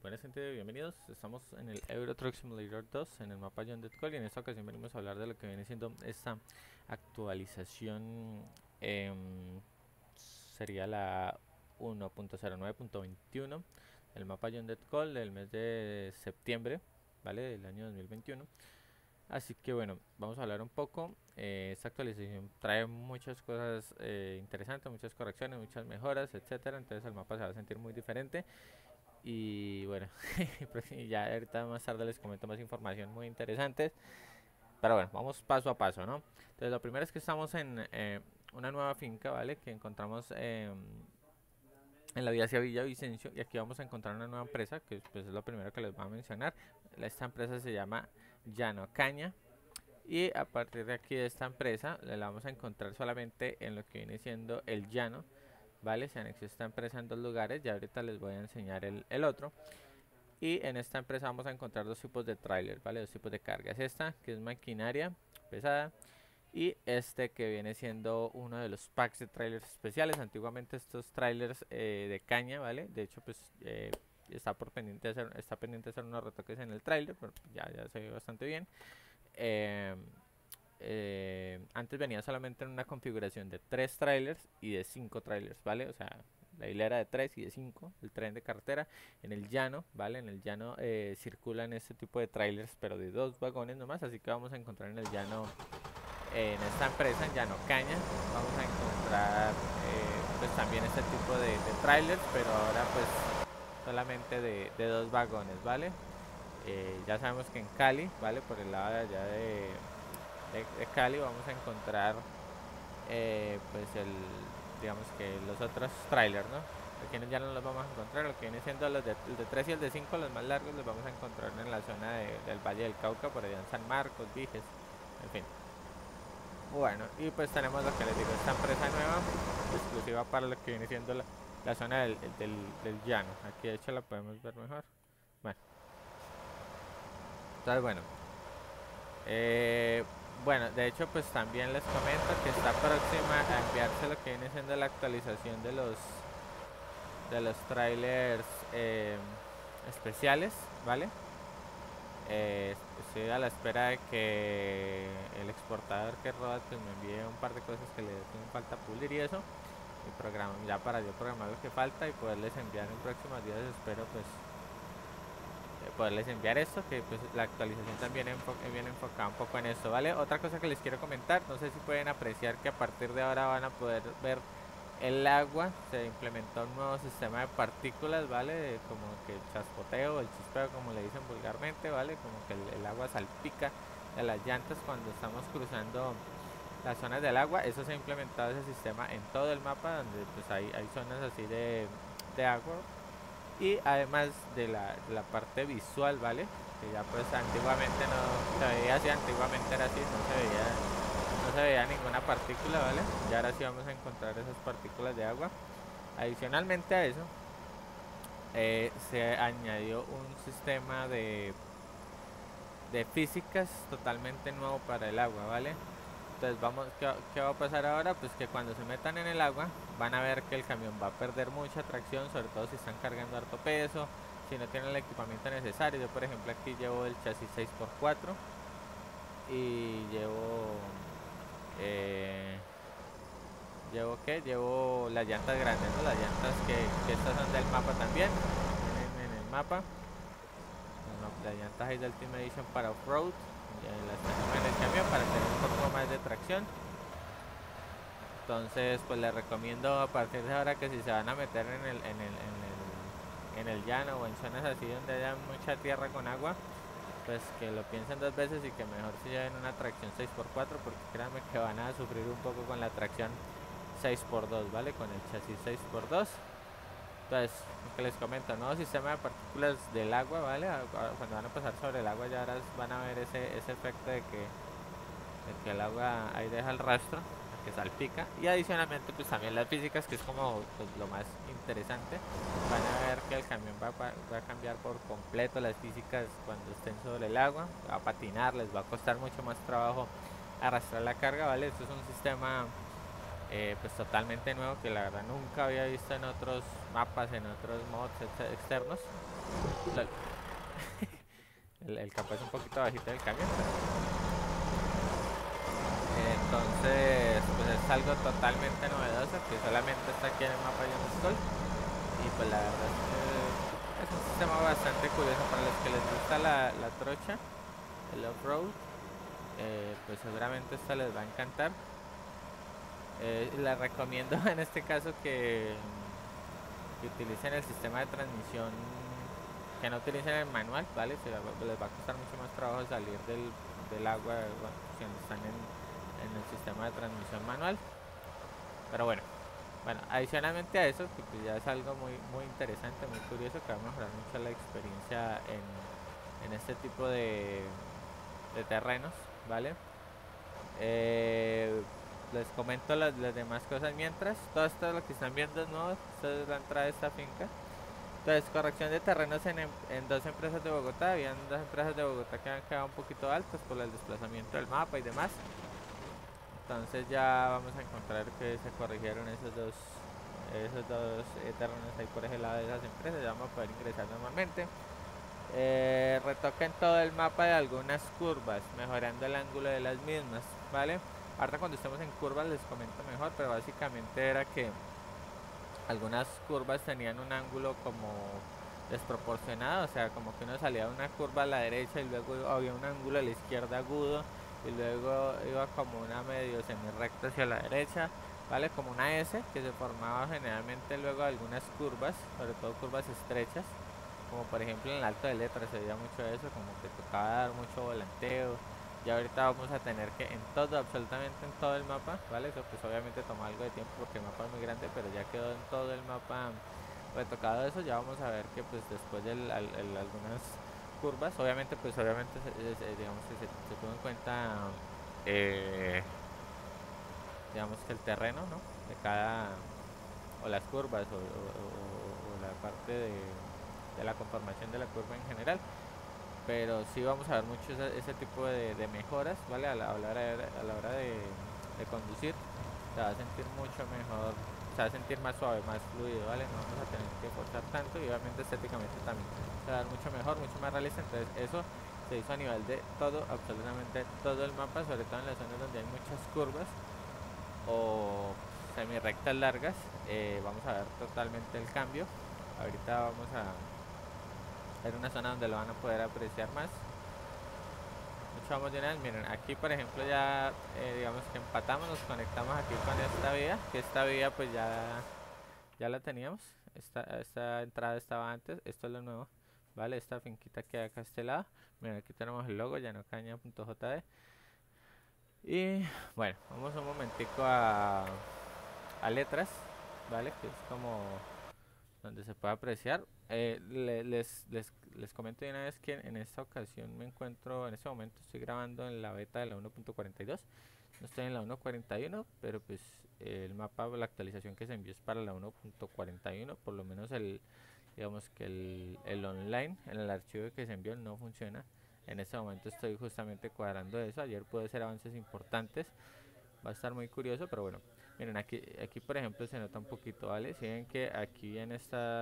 Buenas gente, bienvenidos. Estamos en el Euro Truck Simulator 2 en el mapa John Deere Call y en esta ocasión venimos a hablar de lo que viene siendo esta actualización. Sería la 1.09.21 del mapa John Deere Call del mes de septiembre, ¿vale? Del año 2021. Así que bueno, vamos a hablar un poco. Esta actualización trae muchas cosas interesantes, muchas correcciones, muchas mejoras, etcétera. Entonces el mapa se va a sentir muy diferente. Y bueno, ya ahorita más tarde les comento más información muy interesante. Pero bueno, vamos paso a paso, ¿no? Entonces lo primero es que estamos en una nueva finca, ¿vale? Que encontramos en la vía hacia Villavicencio. Y aquí vamos a encontrar una nueva empresa, que pues, es lo primero que les voy a mencionar. Esta empresa se llama Llano Caña. Y a partir de aquí de esta empresa, la vamos a encontrar solamente en lo que viene siendo el llano. ¿Vale? Se anexó esta empresa en dos lugares, ya ahorita les voy a enseñar el otro. Y en esta empresa vamos a encontrar dos tipos de tráiler, ¿vale? Dos tipos de cargas. Esta que es maquinaria pesada y este que viene siendo uno de los packs de trailers especiales. Antiguamente estos trailers de caña, ¿vale? De hecho pues está pendiente de hacer unos retoques en el trailer, pero ya se ve bastante bien. Antes venía solamente en una configuración de 3 trailers y de 5 trailers, ¿vale? O sea, la hilera de 3 y de 5, el tren de carretera. En el llano, ¿vale? En el llano circulan este tipo de trailers, pero de 2 vagones nomás. Así que vamos a encontrar en el llano, en esta empresa, en Llano Caña, vamos a encontrar pues también este tipo de trailers, pero ahora pues solamente de 2 vagones, ¿vale? Ya sabemos que en Cali, ¿vale? Por el lado de allá de Cali vamos a encontrar pues digamos que los otros trailers, ¿no? Aquí ya no los vamos a encontrar, lo que viene siendo el de 3 y el de 5, los más largos, los vamos a encontrar en la zona del Valle del Cauca, por allá en San Marcos, Viges, en fin. Bueno, y pues tenemos lo que les digo, esta empresa nueva, exclusiva para lo que viene siendo la zona del llano. Aquí de hecho la podemos ver mejor. Bueno, entonces bueno, de hecho pues también les comento que está próxima a enviarse lo que viene siendo la actualización de los trailers especiales, ¿vale? Estoy a la espera de que el exportador que roba pues me envíe un par de cosas que le hacen falta pulir y eso, y ya para yo programar lo que falta y poderles enviar en próximos días. Espero pues poderles enviar esto, que pues la actualización también viene enfocada un poco en esto, ¿vale? Otra cosa que les quiero comentar, no sé si pueden apreciar que a partir de ahora van a poder ver el agua. Se implementó un nuevo sistema de partículas, ¿vale? Como que el chaspoteo, el chispeo, como le dicen vulgarmente, ¿vale? Como que el agua salpica de las llantas cuando estamos cruzando las zonas del agua. Eso se ha implementado, ese sistema, en todo el mapa, donde pues hay zonas así de agua. Y además de la parte visual, ¿vale? Que ya pues antiguamente no se veía así, antiguamente era así, no se veía ninguna partícula, ¿vale? Y ahora sí vamos a encontrar esas partículas de agua. Adicionalmente a eso, se añadió un sistema de físicas totalmente nuevo para el agua, ¿vale? Entonces ¿qué va a pasar ahora? Pues que cuando se metan en el agua van a ver que el camión va a perder mucha tracción, sobre todo si están cargando harto peso, si no tienen el equipamiento necesario. Yo por ejemplo aquí llevo el chasis 6x4 y eh, llevo las llantas grandes, ¿no? Las llantas que estas son del mapa también, en el mapa. Las llantas hay de Ultimate Edition para off-road, las tenemos en el camión para tener un poco más de tracción. Entonces pues les recomiendo a partir de ahora que si se van a meter en el llano o en zonas así donde haya mucha tierra con agua, pues que lo piensen dos veces y que mejor se lleven una tracción 6x4, porque créanme que van a sufrir un poco con la tracción 6x2, ¿vale? Con el chasis 6x2. Entonces, lo que les comento, nuevo sistema de partículas del agua, ¿vale? Cuando van a pasar sobre el agua ya ahora van a ver ese efecto de que el agua ahí deja el rastro, que salpica. Y adicionalmente pues también las físicas, que es como pues, lo más interesante. Van a ver que el camión va a cambiar por completo las físicas cuando estén sobre el agua. Va a patinar, les va a costar mucho más trabajo arrastrar la carga, ¿vale? Esto es un sistema pues totalmente nuevo, que la verdad nunca había visto en otros mapas, en otros mods externos. lol. El capó es un poquito bajito del camión, entonces pues es algo totalmente novedoso que solamente está aquí en el mapa de Skull. Y pues la verdad es un sistema bastante curioso para los que les gusta la trocha, el off-road. Pues seguramente esta les va a encantar. Les recomiendo en este caso que utilicen el sistema de transmisión, que no utilicen el manual, ¿vale? Les va a costar mucho más trabajo salir del agua si están en el sistema de transmisión manual. Pero bueno, adicionalmente a eso, que pues ya es algo muy interesante, muy curioso, que va a mejorar mucho la experiencia en este tipo de terrenos, ¿vale? Eh, Les comento las demás cosas mientras. Todo esto lo que están viendo es nuevo. Esta es la entrada de esta finca. Entonces, corrección de terrenos en dos empresas de Bogotá. Habían dos empresas de Bogotá que han quedado un poquito altas por el desplazamiento del mapa y demás. Entonces ya vamos a encontrar que se corrigieron esos dos terrenos ahí por ese lado de esas empresas. Ya vamos a poder ingresar normalmente. Retoquen todo el mapa de algunas curvas, mejorando el ángulo de las mismas, ¿vale? Ahora cuando estemos en curvas les comento mejor, pero básicamente era que algunas curvas tenían un ángulo como desproporcionado, o sea, como que uno salía de una curva a la derecha y luego había un ángulo a la izquierda agudo y luego iba como una medio semi-recta hacia la derecha, ¿vale? Como una S que se formaba generalmente luego de algunas curvas, sobre todo curvas estrechas, como por ejemplo en el Alto de Letras se veía mucho eso, como que tocaba dar mucho volanteo. Y ahorita vamos a tener que en todo, absolutamente en todo el mapa, ¿vale? Eso pues obviamente toma algo de tiempo porque el mapa es muy grande, pero ya quedó en todo el mapa retocado eso. Ya vamos a ver que pues después de algunas curvas, obviamente digamos que se tuvo en cuenta, eh, digamos que el terreno, ¿no? De cada, o las curvas, o la parte de la conformación de la curva en general, pero sí vamos a ver mucho ese tipo de mejoras, ¿vale? A la hora de conducir, se va a sentir mucho mejor, se va a sentir más suave, más fluido, ¿vale? No vamos a tener que forzar tanto y obviamente estéticamente también se va a ver mucho mejor, mucho más realista. Entonces eso se hizo a nivel de todo, absolutamente todo el mapa, sobre todo en las zonas donde hay muchas curvas o semi rectas largas. Vamos a ver totalmente el cambio. Ahorita vamos a ver una zona donde lo van a poder apreciar más. Mucho vamos de una vez. Miren, aquí por ejemplo ya digamos que empatamos, nos conectamos aquí con esta vía, que esta vía pues ya la teníamos. Esta entrada estaba antes, esto es lo nuevo, ¿vale? Esta finquita que hay acá a este lado. Miren, aquí tenemos el logo, llanocaña.jd. Y bueno, vamos un momentico a letras, ¿vale? Que es como donde se puede apreciar. Les comento de una vez que en esta ocasión me encuentro, en este momento estoy grabando en la beta de la 1.42. No estoy en la 1.41, pero pues el mapa, la actualización que se envió es para la 1.41. Por lo menos digamos que el online, en el archivo que se envió no funciona. En este momento estoy justamente cuadrando eso. Ayer pude hacer avances importantes. Va a estar muy curioso, pero bueno. Miren, aquí por ejemplo se nota un poquito, ¿vale? Si ven que aquí en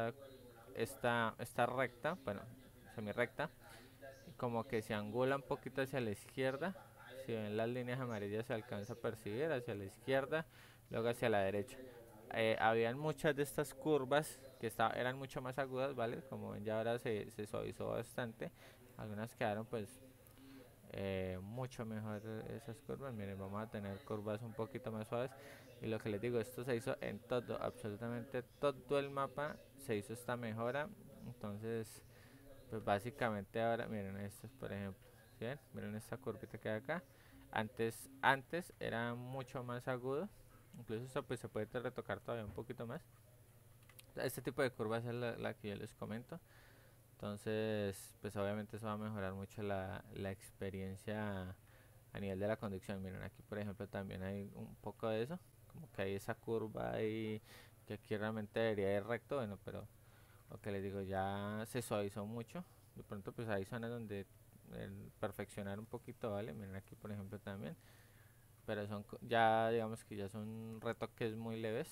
esta recta, bueno, semi recta, como que se angula un poquito hacia la izquierda. Si ven las líneas amarillas se alcanza a percibir hacia la izquierda, luego hacia la derecha. Habían muchas de estas curvas que eran mucho más agudas, ¿vale? Como ven ya ahora se suavizó bastante. Algunas quedaron pues mucho mejor esas curvas. Miren, vamos a tener curvas un poquito más suaves. Y lo que les digo, esto se hizo en todo, absolutamente todo el mapa se hizo esta mejora. Entonces, pues básicamente ahora, miren esto, por ejemplo, ¿sí ven? Miren esta curvita que hay acá. Antes era mucho más agudo. Incluso esto pues se puede retocar todavía un poquito más. Este tipo de curvas es la que yo les comento. Entonces, pues obviamente eso va a mejorar mucho la experiencia a nivel de la conducción. Miren, aquí por ejemplo también hay un poco de eso, como que hay esa curva ahí que aquí realmente debería ir recto, bueno, pero lo que les digo, ya se suavizó mucho. De pronto pues hay zonas donde perfeccionar un poquito, ¿vale? Miren aquí por ejemplo también, pero ya digamos que ya son retoques muy leves.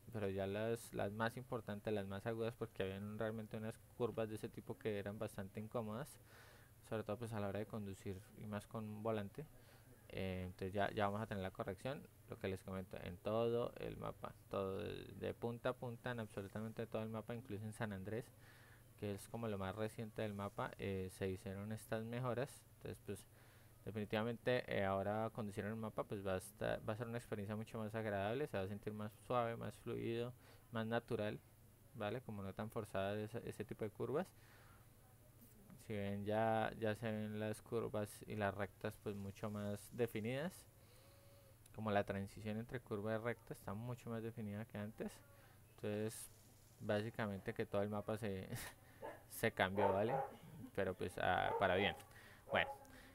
pero ya las más importantes, las más agudas, porque habían realmente unas curvas de ese tipo que eran bastante incómodas, sobre todo pues a la hora de conducir y más con un volante. Entonces ya vamos a tener la corrección, lo que les comento, en todo el mapa, todo de punta a punta, en absolutamente todo el mapa, incluso en San Andrés, que es como lo más reciente del mapa, se hicieron estas mejoras. Entonces pues definitivamente ahora conducir en el mapa pues va a ser una experiencia mucho más agradable, se va a sentir más suave, más fluido, más natural, ¿vale? Como no tan forzada ese tipo de curvas. Si ven ya se ven las curvas y las rectas pues mucho más definidas, como la transición entre curva y recta está mucho más definida que antes. Entonces básicamente que todo el mapa se cambió, ¿vale? Pero pues para bien. Bueno,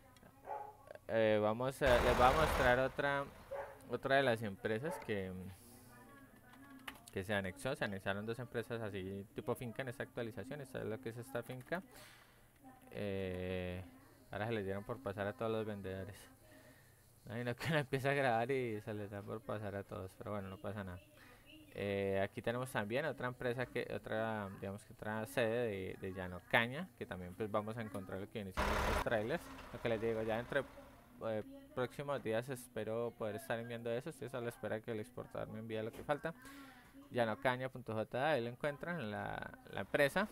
les voy a mostrar otra de las empresas que se anexaron dos empresas así tipo finca en esta actualización. Esta es lo que es esta finca. Eh, Ahora se les dieron por pasar a todos los vendedores. Ay, no, que uno empieza a grabar y se les da por pasar a todos, pero bueno, no pasa nada. Aquí tenemos también otra empresa digamos que otra sede de Llano Caña, que también pues vamos a encontrar lo que viene siendo estos trailers. Lo que les digo, ya entre próximos días espero poder estar enviando eso. Estoy solo a la espera que el exportador me envíe lo que falta. Llanocaña.ja, ahí lo encuentran en la empresa.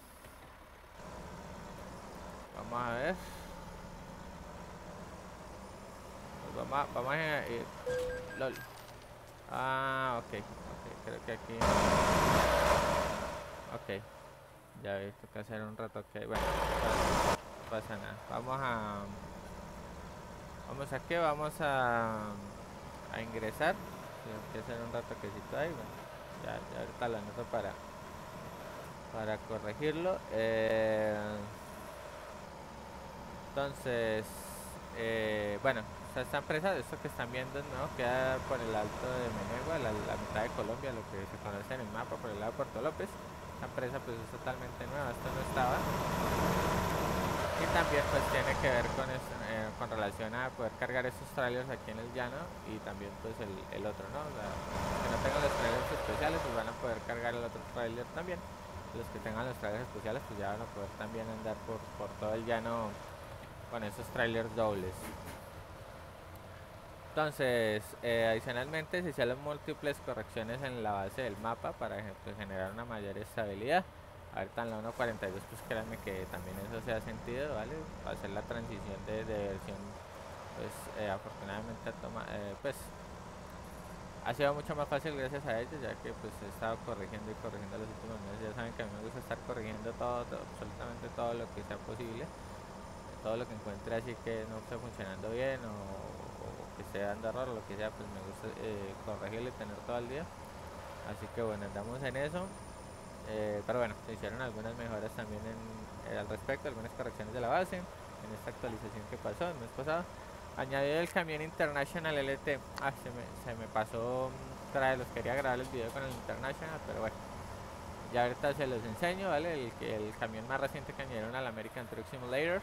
Vamos a ver. Pues vamos a ir. LOL. Ah, ok, creo que aquí. Ok, ya vi, toca hacer un rato que. Bueno, no pasa nada. Vamos a qué, a ingresar. Tengo que hacer un rato que si ahí. Bueno, ya ahorita lo anoto para corregirlo. Entonces, bueno, o sea, esta empresa, esto que están viendo, ¿no? Queda por el alto de Menegua, la mitad de Colombia, lo que se conoce en el mapa, por el lado de Puerto López. Esta empresa pues es totalmente nueva, esto no estaba. Y también pues tiene que ver con relación a poder cargar estos trailers aquí en el llano y también pues el otro, ¿no? Los que no tengan los trailers especiales pues van a poder cargar el otro trailer también. Los que tengan los trailers especiales pues ya van a poder también andar por todo el llano con esos trailers dobles. Entonces, adicionalmente se hicieron múltiples correcciones en la base del mapa para pues, generar una mayor estabilidad. Ahorita en la 1.42 pues créanme que también eso se ha sentido, ¿vale? Para hacer la transición de versión, pues afortunadamente pues ha sido mucho más fácil gracias a ellos, ya que pues he estado corrigiendo y corrigiendo los últimos meses. Ya saben que a mí me gusta estar corrigiendo todo, absolutamente todo lo que sea posible, todo lo que encuentre así que no esté funcionando bien o que esté dando error o lo que sea, pues me gusta corregirlo y tener todo el día. Así que bueno, andamos en eso. Pero bueno, se hicieron algunas mejoras también al respecto, algunas correcciones de la base en esta actualización que pasó el mes pasado. Añadió el camión International LT. Se me pasó traerlos, quería grabar el video con el International, pero bueno, ya ahorita se los enseño, ¿vale? El camión más reciente que añadieron al American Truck Simulator.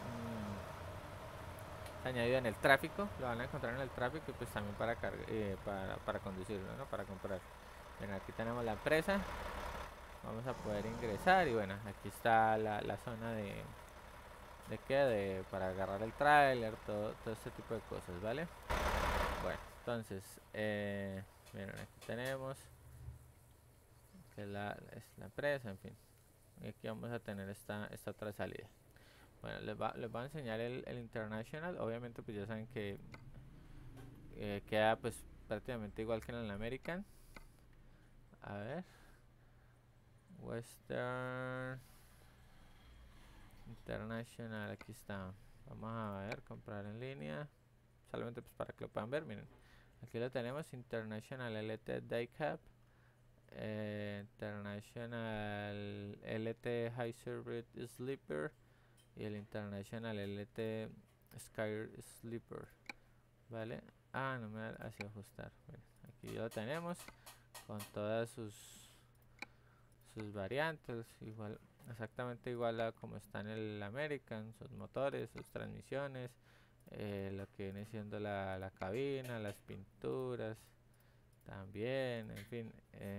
Se añadido en el tráfico, lo van a encontrar en el tráfico y pues también para conducirlo, ¿no? Para comprar. Bueno, aquí tenemos la empresa. Vamos a poder ingresar y bueno, aquí está la zona para agarrar el tráiler, todo este tipo de cosas, ¿vale? Bueno, entonces, miren, aquí tenemos que es la empresa, en fin. Y aquí vamos a tener esta otra salida. Bueno, les voy a enseñar el International. Obviamente pues ya saben que queda pues prácticamente igual que en el American. A ver, Western International, aquí está. Vamos a ver, comprar en línea. Solamente pues para que lo puedan ver, miren. Aquí lo tenemos, International LT Daycap, International LT High Service Sleeper y el International LT Sky Sleeper, ¿vale? No me da así ajustar. Miren, aquí lo tenemos con todas sus variantes, igual, exactamente igual a como está en el American, sus motores, sus transmisiones, lo que viene siendo la cabina, las pinturas, también, en fin,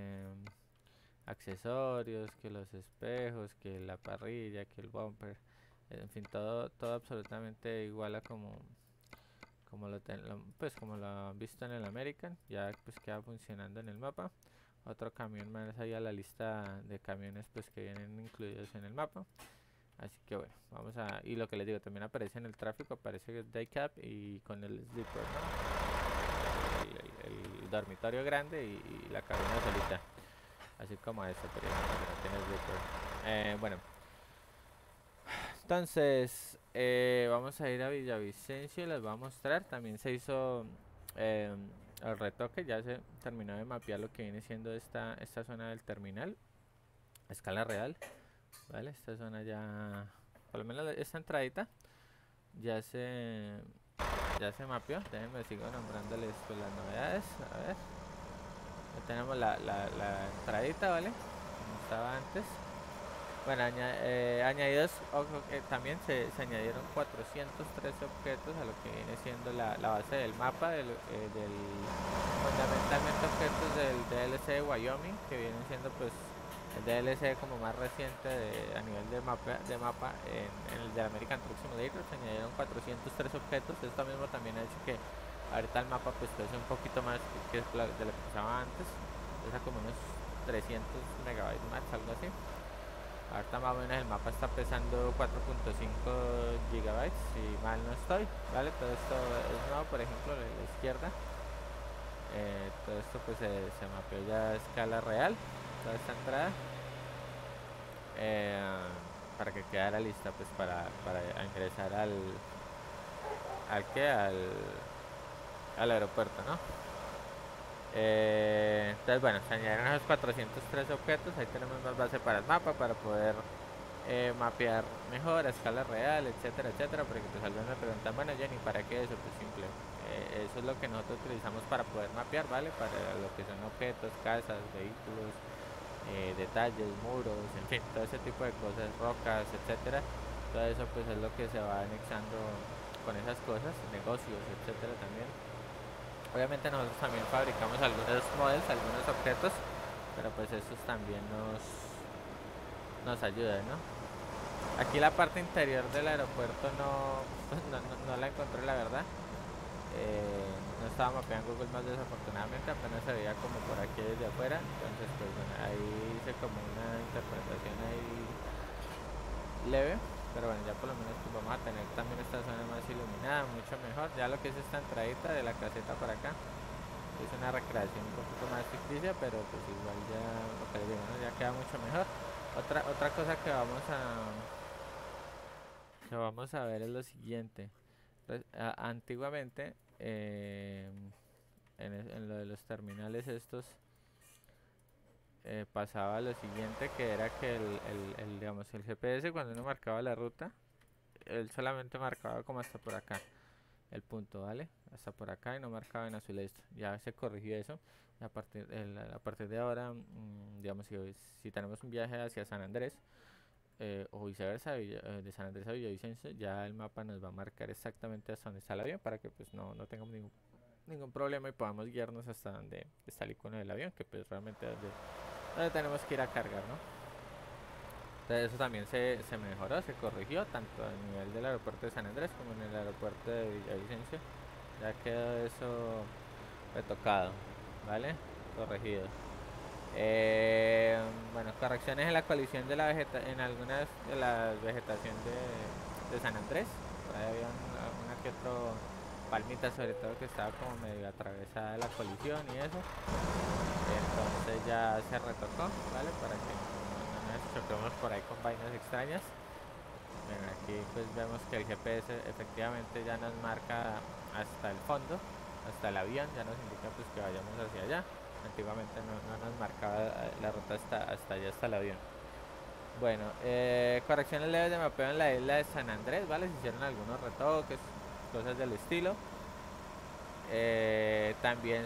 accesorios, que los espejos, que la parrilla, que el bumper, en fin, todo absolutamente igual a como pues como lo han visto en el American, ya pues queda funcionando en el mapa. Otro camión más ahí a la lista de camiones pues que vienen incluidos en el mapa. Así que bueno, vamos a... Y lo que les digo, también aparece en el tráfico, aparece el day cap y con el sleeper, ¿no? El dormitorio grande y la cabina solita. Así como eso, pero no tiene sleeper. Bueno, entonces vamos a ir a Villavicencio y les voy a mostrar. También se hizo eh, el retoque, ya se terminó de mapear lo que viene siendo esta zona del terminal a escala real. Vale, esta zona ya, por lo menos esta entradita ya se mapeó. Déjenme sigo nombrándoles pues, las novedades. A ver, ya tenemos la entradita, ¿vale? Como estaba antes. Bueno, añadidos, ojo, que también se añadieron 413 objetos a lo que viene siendo la base del mapa, fundamentalmente objetos del DLC de Wyoming, que vienen siendo pues el DLC como más reciente a nivel de mapa en el de American Truck Simulator. Se añadieron 403 objetos. Esto mismo también ha hecho que ahorita el mapa pues pese un poquito más que de lo que pasaba antes, pesa como unos 300 megabytes más, algo así. Ahorita más o menos el mapa está pesando 4.5 gigabytes, si mal no estoy, ¿vale? Todo esto es nuevo, por ejemplo, la izquierda. Todo esto pues se mapeó ya a escala real, toda esta entrada. Para que quedara lista pues para ingresar al aeropuerto, ¿no? Entonces bueno, se añadieron esos 403 objetos. Ahí tenemos más base para el mapa, para poder mapear mejor a escala real, etcétera, etcétera. Porque pues algunos me preguntan, bueno Jenny, ¿para qué eso? Pues simple, eso es lo que nosotros utilizamos para poder mapear, ¿vale? Para lo que son objetos, casas, vehículos, detalles, muros, en fin, todo ese tipo de cosas, rocas, etcétera. Todo eso pues es lo que se va anexando con esas cosas, negocios, etcétera también. Obviamente nosotros también fabricamos algunos models, algunos objetos, pero pues esos también nos ayudan, ¿no? Aquí la parte interior del aeropuerto no la encontré, la verdad. No estaba mapeando Google Maps, desafortunadamente, apenas se veía como por aquí desde afuera. Entonces pues bueno, ahí hice como una interpretación ahí leve. Pero bueno, ya por lo menos pues vamos a tener también esta zona más iluminada, mucho mejor. Ya lo que es esta entradita de la caseta para acá es una recreación un poquito más ficticia, pero pues igual ya lo que digo, ¿no? Ya queda mucho mejor. Otra cosa que vamos a ver es lo siguiente. Antiguamente en lo de los terminales estos pasaba lo siguiente, que era que digamos, el GPS cuando uno marcaba la ruta, él solamente marcaba como hasta por acá el punto, ¿vale? Hasta por acá y no marcaba en azul esto. Ya se corrigió eso. A partir de ahora, digamos, si tenemos un viaje hacia San Andrés o viceversa, de San Andrés a Villavicencio, ya el mapa nos va a marcar exactamente hasta donde está el avión para que pues no tengamos ningún problema y podamos guiarnos hasta donde está el icono del avión, que pues realmente es donde tenemos que ir a cargar, ¿no? Entonces eso también se mejoró, se corrigió tanto a nivel del aeropuerto de San Andrés como en el aeropuerto de Villavicencio. Ya quedó eso retocado, ¿vale? Corregido. Bueno, correcciones en la colisión de en algunas de la vegetación de San Andrés. Por ahí había una que otro palmita, sobre todo, que estaba como medio atravesada de la colisión y eso. Entonces ya se retocó, ¿vale? Para que no nos choquemos por ahí con vainas extrañas. Bueno, aquí pues vemos que el GPS efectivamente ya nos marca hasta el fondo, hasta el avión, ya nos indica pues que vayamos hacia allá. Antiguamente no nos marcaba la ruta hasta allá, hasta el avión. Bueno, correcciones leves de mapeo en la isla de San Andrés, ¿vale? Se hicieron algunos retoques, cosas del estilo. También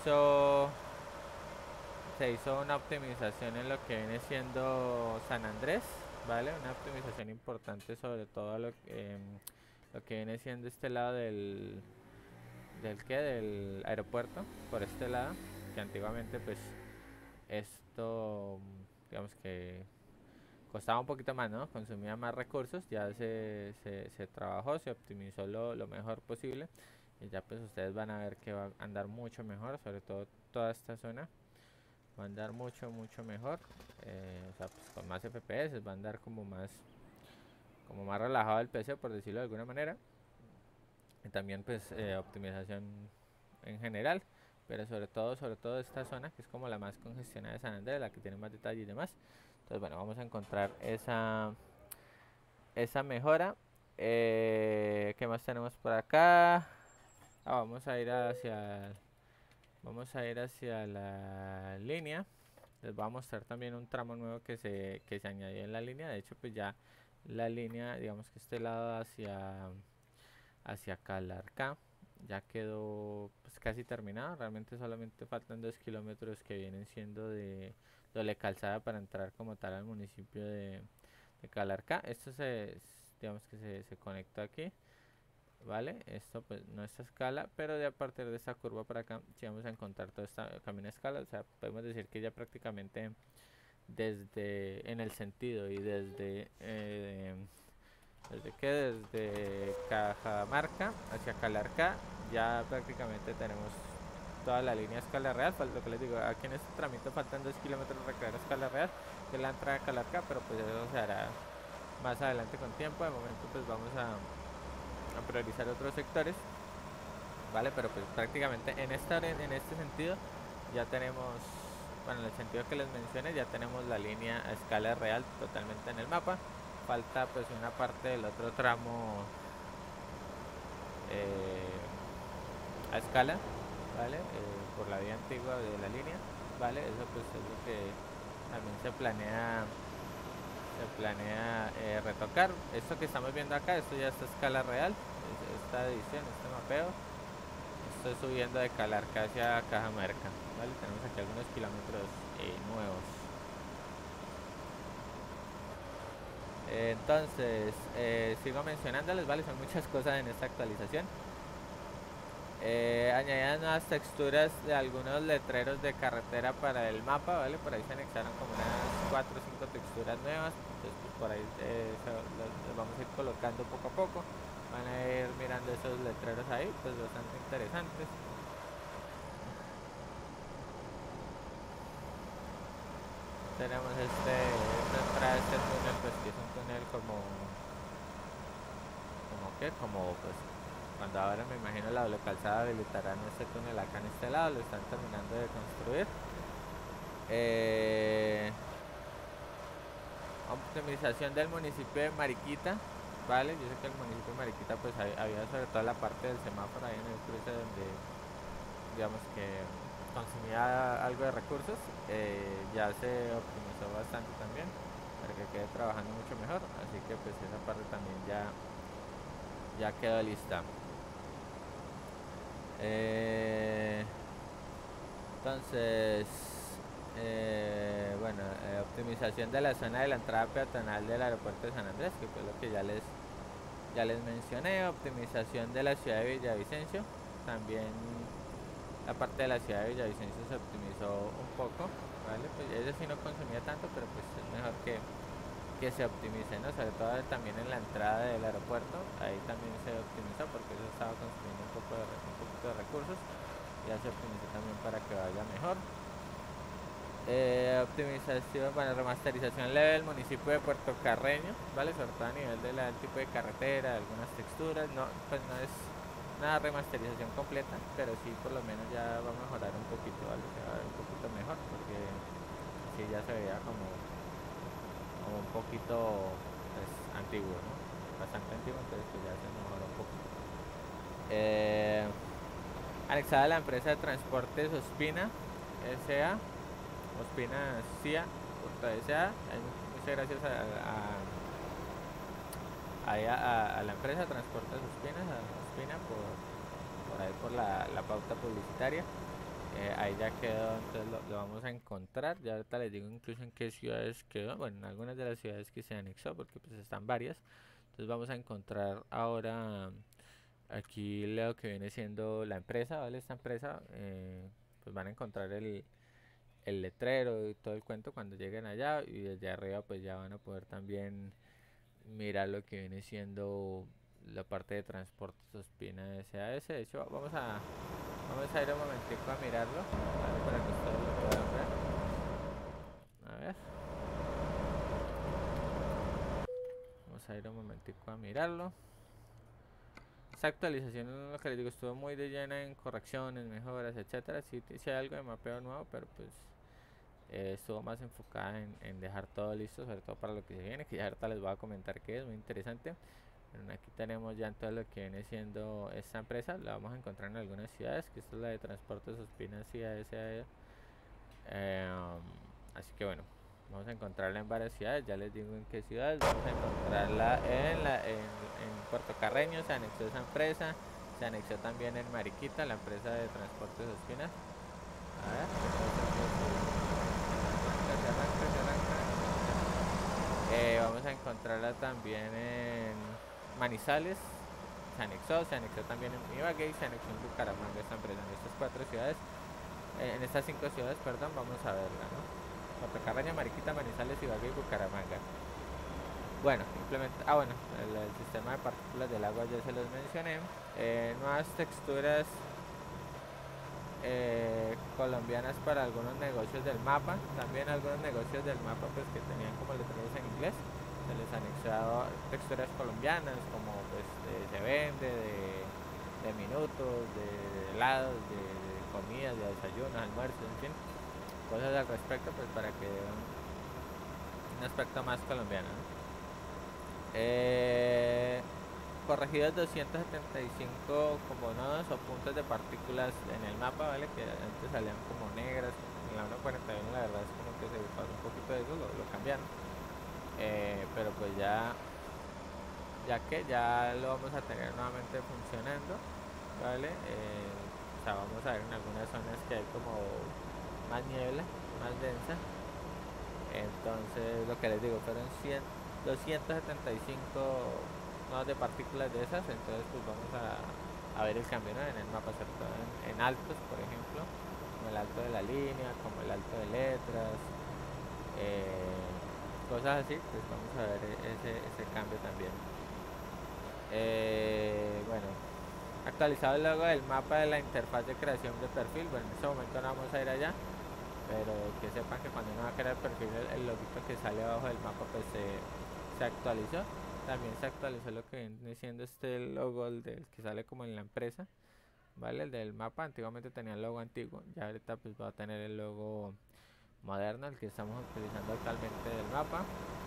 se hizo una optimización en lo que viene siendo San Andrés, ¿vale? Una optimización importante sobre todo lo que viene siendo este lado del aeropuerto, por este lado. que antiguamente pues esto, digamos que costaba un poquito más, ¿no? Consumía más recursos, ya se trabajó, se optimizó lo mejor posible y ya pues ustedes van a ver que va a andar mucho mejor, sobre todo toda esta zona va a andar mucho mejor, o sea, pues con más FPS, va a andar como más relajado el PC, por decirlo de alguna manera, y también pues optimización en general, pero sobre todo esta zona que es como la más congestionada de San Andrés, la que tiene más detalle y demás. Entonces bueno, vamos a encontrar esa mejora. ¿Qué más tenemos por acá? Vamos a ir hacia la línea. Les voy a mostrar también un tramo nuevo que se añadió en la línea. De hecho, pues ya la línea, digamos que este lado hacia Calarcá ya quedó pues casi terminado. Realmente solamente faltan 2 kilómetros que vienen siendo de doble calzada para entrar como tal al municipio de Calarcá. Esto digamos que se conecta aquí, ¿vale? Esto pues no es a escala, pero de a partir de esta curva para acá sí vamos a encontrar todo este camino a escala. O sea, podemos decir que ya prácticamente en el sentido y desde Cajamarca hacia Calarcá ya prácticamente tenemos toda la línea a escala real. Lo que les digo, aquí en este trámite faltan 2 kilómetros de recrear a escala real, que es la entrada a Calarcá, pero pues eso se hará más adelante con tiempo. De momento pues vamos a priorizar otros sectores, ¿vale? Pero pues prácticamente en este sentido ya tenemos, bueno, en el sentido que les mencioné, ya tenemos la línea a escala real totalmente en el mapa. Falta pues una parte del otro tramo a escala, ¿vale? Por la vía antigua de la línea, ¿vale? Eso pues es lo que también se planea retocar. Esto que estamos viendo acá, esto ya está a escala real, esta edición, este mapeo. Estoy subiendo de Calarca hacia Cajamarca, ¿vale? Tenemos aquí algunos kilómetros nuevos. Entonces, sigo mencionándoles, ¿vale? Son muchas cosas en esta actualización. Añadían nuevas texturas de algunos letreros de carretera para el mapa, ¿vale? Por ahí se anexaron como unas 4 o 5 texturas nuevas. Entonces, pues por ahí los vamos a ir colocando poco a poco. Van a ir mirando esos letreros ahí, pues bastante interesantes. Tenemos esta entrada a este túnel, pues que es un túnel como pues cuando ahora me imagino la doble calzada habilitarán este túnel acá en este lado, lo están terminando de construir. Optimización del municipio de Mariquita, vale, yo sé que el municipio de Mariquita pues había sobre todo la parte del semáforo ahí en el cruce donde digamos que consumía algo de recursos, ya se optimizó bastante también para que quede trabajando mucho mejor, así que pues esa parte también ya quedó lista. Entonces, bueno, optimización de la zona de la entrada peatonal del aeropuerto de San Andrés, que fue lo que ya les mencioné. Optimización de la ciudad de Villavicencio, también la parte de la ciudad de Villavicencio se optimizó un poco, ¿vale? Pues ese sí no consumía tanto, pero pues es mejor que se optimice, ¿no? Sobre todo también en la entrada del aeropuerto, ahí también se optimizó porque eso estaba consumiendo un poquito de recursos, ya se optimizó también para que vaya mejor. Optimización, bueno, remasterización leve del municipio de Puerto Carreño, ¿vale? Sobre todo a nivel del tipo de carretera, algunas texturas, no, pues no es nada remasterización completa, pero sí por lo menos ya va a mejorar un poquito, ¿vale? Se va a ver un poquito mejor, porque sí ya se veía como un poquito pues, antiguo, ¿no? Bastante antiguo, entonces pues ya se mejoró un poquito. Anexada a la empresa de transportes Ospina S.A. Ospina CIA, S.A. Muchas gracias a la empresa Transportes Ospina por ahí por la pauta publicitaria. Ahí ya quedó, entonces lo vamos a encontrar. Ya ahorita les digo incluso en qué ciudades quedó. Bueno, en algunas de las ciudades que se anexó, porque pues están varias. Entonces vamos a encontrar ahora aquí lo que viene siendo la empresa, ¿vale? Esta empresa pues van a encontrar el letrero y todo el cuento cuando lleguen allá, y desde arriba pues ya van a poder también mirar lo que viene siendo la parte de transportes Ospina SAS. De hecho, vamos a ir un momentico a mirarlo, ¿vale? Para que ustedes lo puedan ver. A ver, vamos a ir un momentico a mirarlo. Esta actualización, lo que les digo, estuvo muy de llena en correcciones, mejoras, etcétera. Sí, sí hay algo de mapeo nuevo, pero pues estuvo más enfocada en dejar todo listo, sobre todo para lo que se viene, que ya ahorita les voy a comentar que es muy interesante. Bueno, aquí tenemos ya todo lo que viene siendo esta empresa. La vamos a encontrar en algunas ciudades, que esta es la de Transportes Ospina S.A.S. Así que bueno, vamos a encontrarla en varias ciudades. Ya les digo en qué ciudades. Vamos a encontrarla en Puerto Carreño. Se anexó esa empresa. Se anexó también en Mariquita, la empresa de Transportes Ospina. A ver, vamos a encontrarla también en Manizales. Se anexó también en Ibagué y se anexó en Bucaramanga esta empresa. En estas cuatro ciudades, en estas cinco ciudades, perdón, vamos a verla, ¿no? Puerto Carreño, Mariquita, Manizales, Ibagué y Bucaramanga. Bueno, bueno, el sistema de partículas del agua ya se los mencioné. Nuevas texturas colombianas para algunos negocios del mapa. También algunos negocios del mapa pues que tenían como letreros en inglés, se les han anexado texturas colombianas, como pues se vende, de minutos, de helados, de comidas, de desayunos, almuerzos, en fin, cosas al respecto, pues para que un aspecto más colombiano, ¿no? Corregidos 275 como nodos o puntos de partículas en el mapa, ¿vale? Que antes salían como negras. En la 1.41 la verdad es como que se pasó un poquito de eso, lo cambiaron. Pero pues ya lo vamos a tener nuevamente funcionando, ¿vale? O sea, vamos a ver en algunas zonas que hay como más niebla, más densa. Entonces, lo que les digo, fueron 275 nodos de partículas de esas. Entonces pues vamos a ver el cambio, ¿no? En el mapa, sobre todo en altos, por ejemplo, como el alto de la línea, como el alto de letras, cosas así. Pues vamos a ver ese cambio también. Bueno, actualizado el logo del mapa de la interfaz de creación de perfil. Bueno, en este momento no vamos a ir allá, pero que sepan que cuando uno va a crear el perfil, el loguito que sale abajo del mapa pues se actualizó. También se actualizó lo que viene siendo este logo, el del que sale como en la empresa, ¿vale? El del mapa. Antiguamente tenía el logo antiguo, ya ahorita pues va a tener el logo moderno, el que estamos utilizando actualmente del mapa.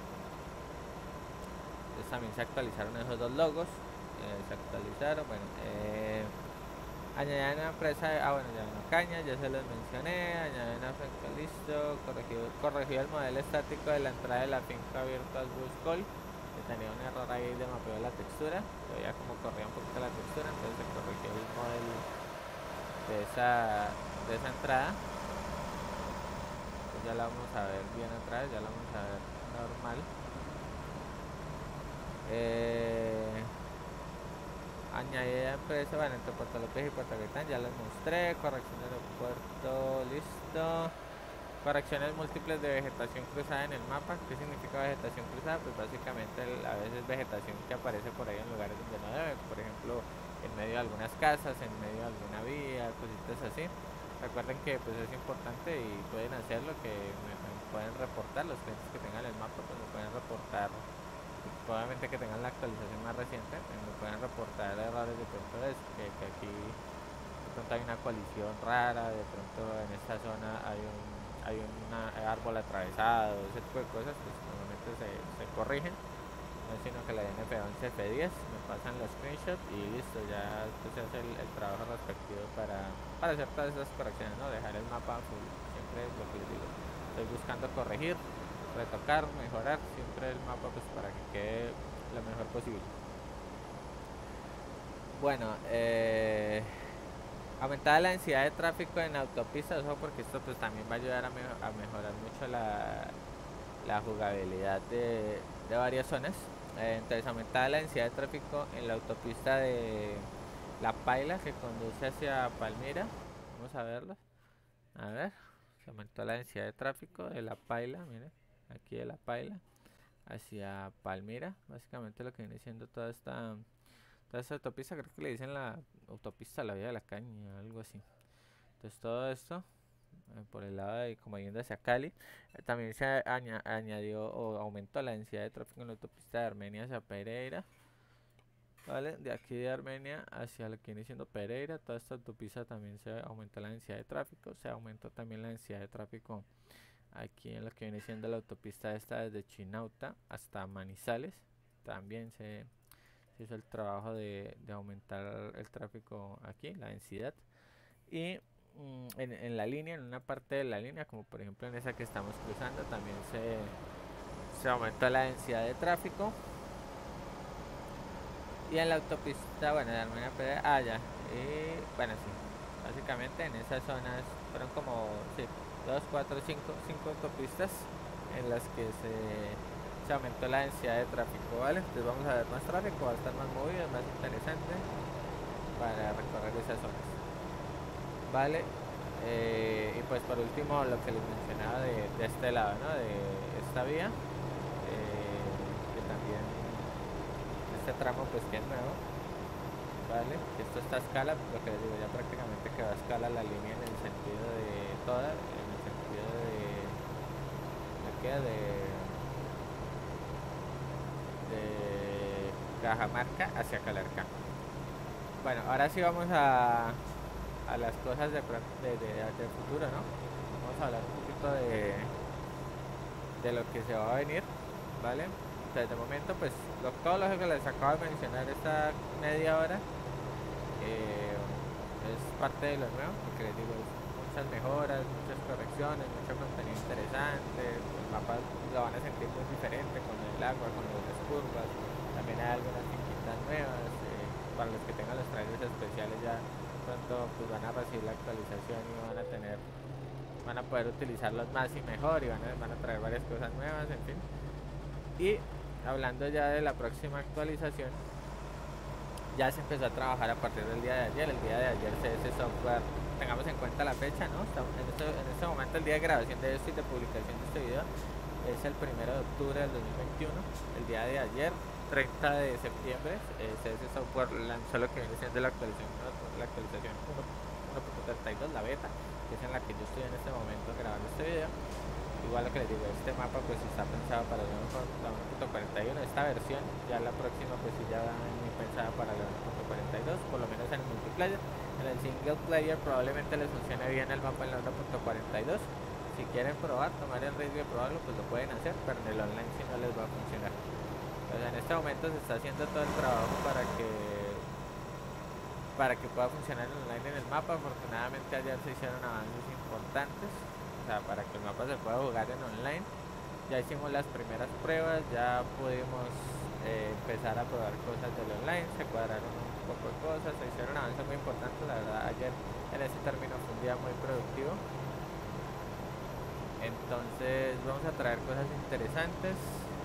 Entonces también se actualizaron esos dos logos, se actualizaron. Bueno, añadir una empresa, bueno, ya no caña, ya se los mencioné. Añadir una finca, listo. Corregido el modelo estático de la entrada de la finca Virtual Bus Call, que tenía un error ahí de mapeo de la textura. Todavía como corría un poquito la textura, entonces se corrigió el modelo de esa entrada. Pues ya la vamos a ver bien atrás, ya la vamos a ver normal. Añadir empresa, bueno, entre Puerto López y Puerto Gaitán ya les mostré. Corrección del aeropuerto, listo. Correcciones múltiples de vegetación cruzada en el mapa. ¿Qué significa vegetación cruzada? Pues básicamente a veces vegetación que aparece por ahí en lugares donde no debe, por ejemplo en medio de algunas casas, en medio de alguna vía, cositas así. Recuerden que pues es importante y pueden hacerlo, que me pueden reportar los clientes que tengan el mapa, pues me pueden reportar. Probablemente que tengan la actualización más reciente, me pueden reportar errores de pronto, que aquí de pronto hay una colisión rara, de pronto en esta zona hay un árbol atravesado, ese tipo de cosas. Pues normalmente se corrigen, no es sino que la DNF11 F10 me pasan los screenshots y listo, ya se hace el trabajo respectivo para hacer todas esas correcciones, ¿no? Dejar el mapa full, siempre es lo que les digo, estoy buscando corregir, retocar, mejorar siempre el mapa pues para que quede lo mejor posible. Bueno, aumentada la densidad de tráfico en autopistas, ojo, porque esto pues también va a ayudar a mejorar mucho la jugabilidad de varias zonas. Entonces, aumentada la densidad de tráfico en la autopista de La Paila, que conduce hacia Palmira. Vamos a verlo. A ver, se aumentó la densidad de tráfico de La Paila, miren, aquí de La Paila hacia Palmira, básicamente lo que viene siendo toda esta autopista, creo que le dicen la autopista La Vía de la Caña, algo así. Entonces todo esto por el lado de como yendo hacia Cali, también se añadió o aumentó la densidad de tráfico en la autopista de Armenia hacia Pereira. Vale, de aquí de Armenia hacia lo que viene siendo Pereira, toda esta autopista también se aumentó la densidad de tráfico, se aumentó también la densidad de tráfico aquí en lo que viene siendo la autopista esta desde Chinauta hasta Manizales, también se hizo el trabajo de aumentar el tráfico aquí, la densidad. Y en la línea, en una parte de la línea, como por ejemplo en esa que estamos cruzando, también se aumentó la densidad de tráfico. Y en la autopista, bueno, de Armenia Pereira, ya. Y bueno, sí, básicamente en esas zonas fueron como, sí, 2, 4, 5 autopistas en las que se aumentó la densidad de tráfico, ¿vale? Entonces vamos a ver más tráfico, va a estar más movido, más interesante para recorrer esas zonas, ¿vale? Y pues por último lo que les mencionaba de este lado, ¿no? De esta vía, que también este tramo pues que es nuevo, ¿vale? Esto está a escala, lo que les digo, ya prácticamente quedó a escala la línea en el sentido de toda, en el sentido de qué, de Cajamarca hacia Calarcá. Bueno, ahora sí vamos a las cosas de futuro, ¿no? Vamos a hablar un poquito de lo que se va a venir, ¿vale? Entonces, de momento, pues todo lo que les acabo de mencionar esta media hora es parte de lo nuevo, porque les digo, muchas mejoras, muchas correcciones, mucho contenido interesante, el mapa lo van a sentir muy diferente con el agua, con las curvas, también hay algunas finquitas nuevas, para los que tengan los trailers especiales ya pronto pues van a recibir la actualización y van a poder utilizarlos más y mejor y van a traer varias cosas nuevas, en fin. Y hablando ya de la próxima actualización, ya se empezó a trabajar a partir del día de ayer. El día de ayer ese software, tengamos en cuenta la fecha, ¿no? En este momento el día de grabación de esto y de publicación de este video es el 1 de octubre del 2021. El día de ayer, 30 de septiembre, ese software lanzó lo que viene siendo la actualización 1.32, la beta, que es en la que yo estoy en este momento grabando este video. Igual lo que les digo, este mapa pues está pensado para la 1.41, esta versión, ya la próxima pues sí ya ni pensada para la 1.42, por lo menos en el multiplayer. En el single player probablemente les funcione bien el mapa en la 1.42. Si quieren probar, tomar el riesgo de probarlo, pues lo pueden hacer, pero en el online sí no les va a funcionar. Pues en este momento se está haciendo todo el trabajo para que pueda funcionar en online en el mapa. Afortunadamente ayer se hicieron avances importantes, o sea, para que el mapa se pueda jugar en online. Ya hicimos las primeras pruebas, ya pudimos empezar a probar cosas del online, se cuadraron un poco de cosas, se hicieron avances muy importantes. La verdad, ayer en ese término fue un día muy productivo. Entonces vamos a traer cosas interesantes.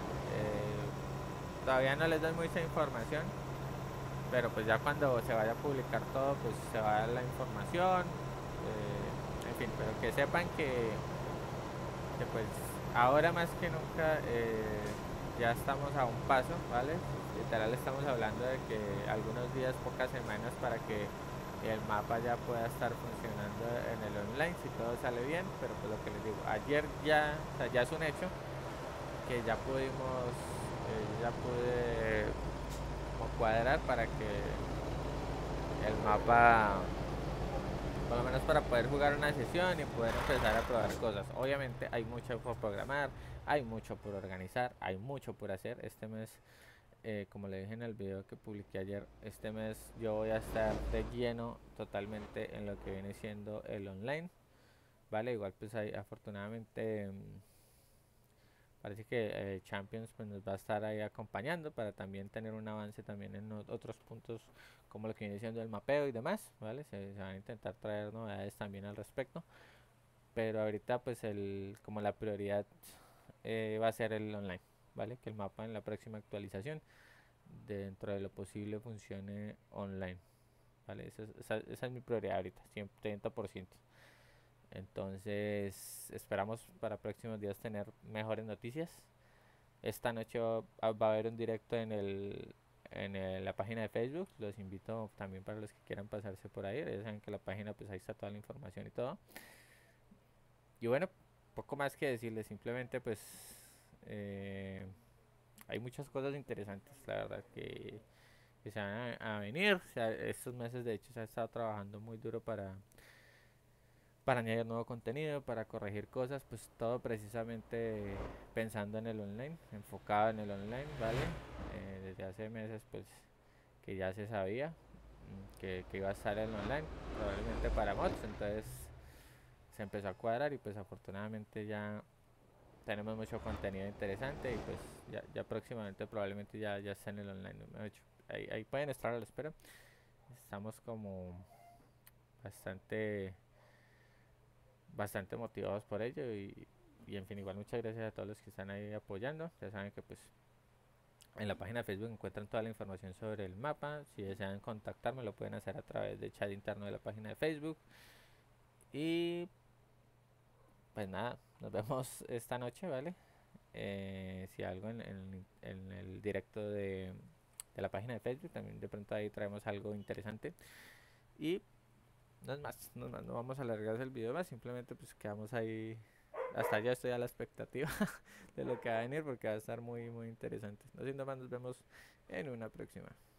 Todavía no les doy mucha información, pero pues ya cuando se vaya a publicar todo, pues se va a dar la información. En fin, pero que sepan que pues ahora más que nunca ya estamos a un paso, ¿vale? Literal estamos hablando de que algunos días, pocas semanas para que el mapa ya pueda estar funcionando en el online si todo sale bien, pero pues lo que les digo, ayer ya, o sea, ya es un hecho que ya pudimos, ya pude como cuadrar para que el mapa, por lo menos para poder jugar una sesión y poder empezar a probar cosas. Obviamente hay mucho por programar, hay mucho por organizar, hay mucho por hacer. Este mes, como le dije en el video que publiqué ayer, este mes yo voy a estar de lleno totalmente en lo que viene siendo el online. Vale, igual pues hay afortunadamente parece que Champions pues nos va a estar ahí acompañando para también tener un avance también en otros puntos como lo que viene siendo el mapeo y demás, ¿vale? Se van a intentar traer novedades también al respecto, pero ahorita pues como la prioridad va a ser el online, ¿vale? Que el mapa en la próxima actualización dentro de lo posible funcione online, ¿vale? Esa es mi prioridad ahorita, 100%. Entonces esperamos para próximos días tener mejores noticias. Esta noche va a haber un directo la página de Facebook. Los invito también para los que quieran pasarse por ahí. Ya saben que la página, pues ahí está toda la información y todo. Y bueno, poco más que decirles. Simplemente pues eh, hay muchas cosas interesantes, la verdad, que se van a venir. O sea, estos meses de hecho se ha estado trabajando muy duro para añadir nuevo contenido, para corregir cosas, pues todo precisamente pensando en el online, enfocado en el online, ¿vale? Desde hace meses pues que ya se sabía que iba a estar en online, probablemente para mods, entonces se empezó a cuadrar y pues afortunadamente ya tenemos mucho contenido interesante y pues ya próximamente probablemente ya esté en el online, ¿no? De hecho, ahí pueden estar a la espera. Estamos como bastante bastante motivados por ello y en fin, igual muchas gracias a todos los que están ahí apoyando. Ya saben que pues en la página de Facebook encuentran toda la información sobre el mapa. Si desean contactarme lo pueden hacer a través del chat interno de la página de Facebook. Y pues nada, nos vemos esta noche, ¿vale? Si algo en el directo de la página de Facebook, también de pronto ahí traemos algo interesante. Y no es más, no vamos a alargar el video más, simplemente pues quedamos ahí. Hasta ya estoy a la expectativa de lo que va a venir porque va a estar muy interesante. No siendo más, nos vemos en una próxima.